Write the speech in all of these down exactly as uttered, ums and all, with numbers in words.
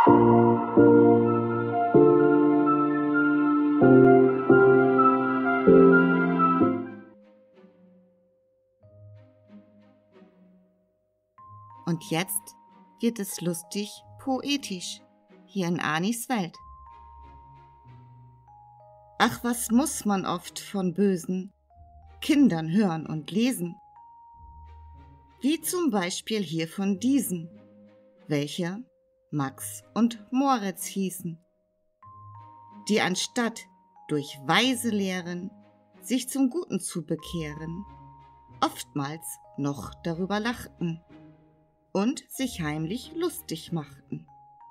Und jetzt wird es lustig poetisch hier in Anis Welt. Ach, was muss man oft von bösen Kindern hören und lesen? Wie zum Beispiel hier von diesen, welche Max und Moritz hießen, die anstatt durch weise Lehren sich zum Guten zu bekehren, oftmals noch darüber lachten und sich heimlich lustig machten.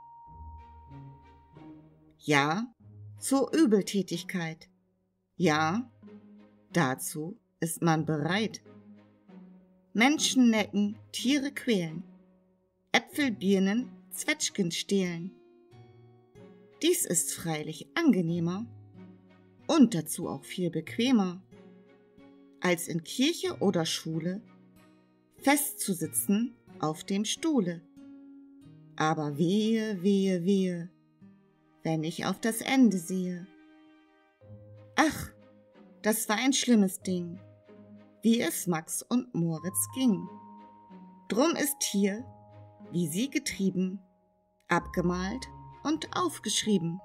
Ja, zur Übeltätigkeit. Ja, dazu ist man bereit. Menschen necken, Tiere quälen, Äpfel, Birnen, Zwetschgen stehlen. Dies ist freilich angenehmer und dazu auch viel bequemer, als in Kirche oder Schule festzusitzen auf dem Stuhle. Aber wehe, wehe, wehe, wenn ich auf das Ende sehe. Ach, das war ein schlimmes Ding, wie es Max und Moritz ging. Drum ist hier, wie sie getrieben, abgemalt und aufgeschrieben.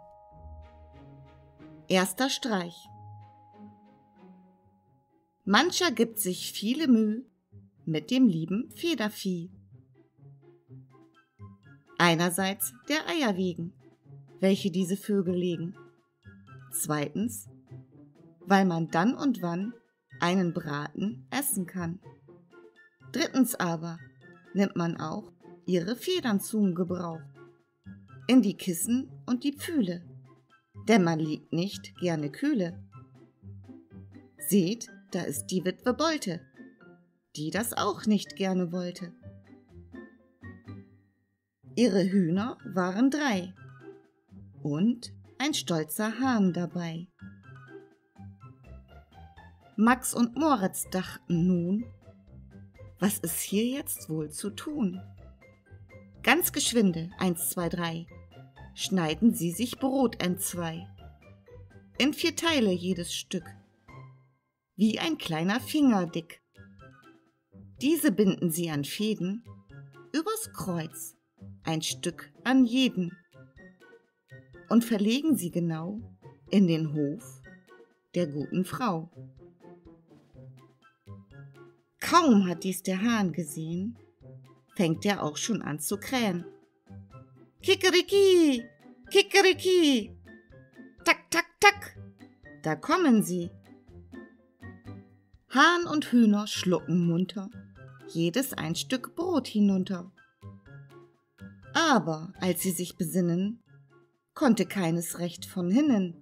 Erster Streich. Mancher gibt sich viele Mühe mit dem lieben Federvieh. Einerseits der Eier wegen, welche diese Vögel legen. Zweitens, weil man dann und wann einen Braten essen kann. Drittens aber nimmt man auch ihre Federn zum Gebrauch in die Kissen und die Pfühle, denn man liegt nicht gerne kühle. Seht, da ist die Witwe Bolte, die das auch nicht gerne wollte. Ihre Hühner waren drei und ein stolzer Hahn dabei. Max und Moritz dachten nun, was ist hier jetzt wohl zu tun? Ganz geschwinde, eins, zwei, drei, schneiden sie sich Brot entzwei, in vier Teile jedes Stück, wie ein kleiner Finger dick. Diese binden sie an Fäden übers Kreuz, ein Stück an jeden, und verlegen sie genau in den Hof der guten Frau. Kaum hat dies der Hahn gesehen, fängt er auch schon an zu krähen. Kikeriki, Kikeriki, tak, tak, tak, da kommen sie. Hahn und Hühner schlucken munter jedes ein Stück Brot hinunter. Aber als sie sich besinnen, konnte keines recht von hinnen.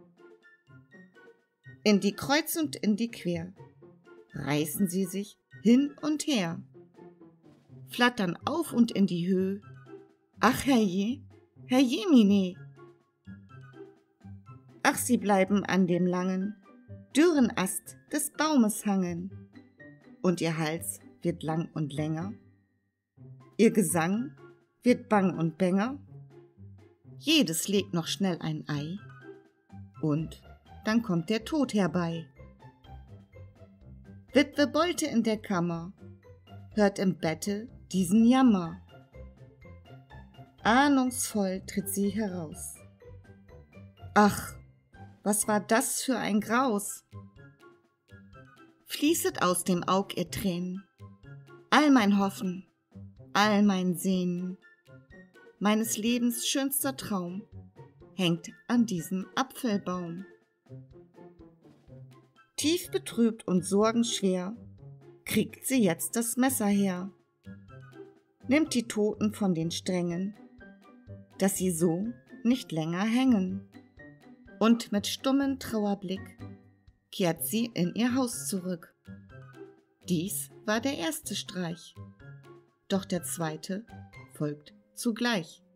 In die Kreuz und in die Quer reißen sie sich hin und her, flattern auf und in die Höhe. Ach herrje, herrjemine! Ach, sie bleiben an dem langen, dürren Ast des Baumes hangen, und ihr Hals wird lang und länger, ihr Gesang wird bang und bänger, jedes legt noch schnell ein Ei, und dann kommt der Tod herbei. Witwe Bolte in der Kammer hört im Bette diesen Jammer. Ahnungsvoll tritt sie heraus. Ach, was war das für ein Graus? Fließet aus dem Aug ihr Tränen, all mein Hoffen, all mein Sehnen, meines Lebens schönster Traum hängt an diesem Apfelbaum. Tief betrübt und sorgenschwer kriegt sie jetzt das Messer her, nimmt die Toten von den Strängen, dass sie so nicht länger hängen, und mit stummem Trauerblick kehrt sie in ihr Haus zurück. Dies war der erste Streich, doch der zweite folgt zugleich.